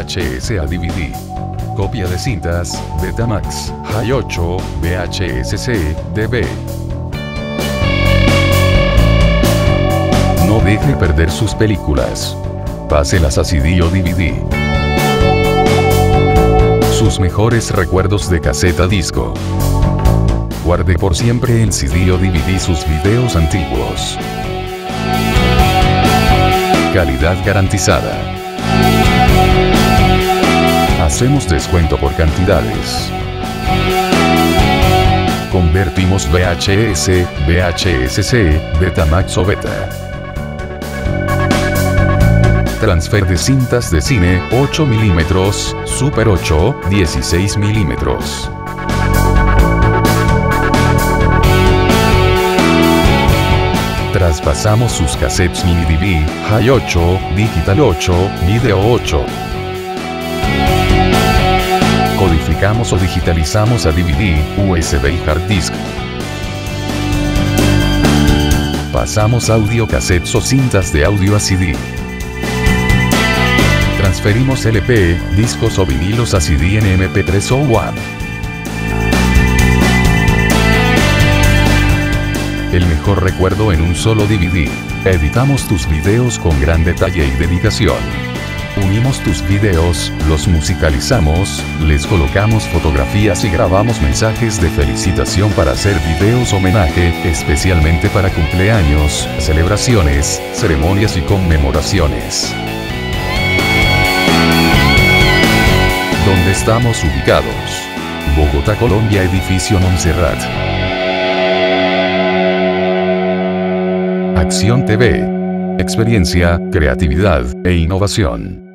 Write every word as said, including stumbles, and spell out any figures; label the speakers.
Speaker 1: H S a D V D. Copia de cintas, Betamax, Hi ocho, V H S C, D V. No deje perder sus películas. Páselas a C D o D V D. Sus mejores recuerdos de caseta disco. Guarde por siempre en C D o D V D sus videos antiguos. Calidad garantizada. Hacemos descuento por cantidades. Convertimos V H S, V H S C, Betamax o Beta. Transfer de cintas de cine, ocho milímetros, Super ocho, dieciséis milímetros. Traspasamos sus cassettes mini D V D, Hi ocho, Digital ocho, Video ocho. Codificamos o digitalizamos a D V D, U S B y hard disk. Pasamos audio cassettes o cintas de audio a C D. Transferimos L P, discos o vinilos a C D en M P tres o WAV. El mejor recuerdo en un solo D V D. Editamos tus videos con gran detalle y dedicación. Unimos tus videos, los musicalizamos, les colocamos fotografías y grabamos mensajes de felicitación para hacer videos homenaje, especialmente para cumpleaños, celebraciones, ceremonias y conmemoraciones. ¿Dónde estamos ubicados? Bogotá, Colombia, Edificio Montserrat. Acción T V. Experiencia, creatividad e innovación.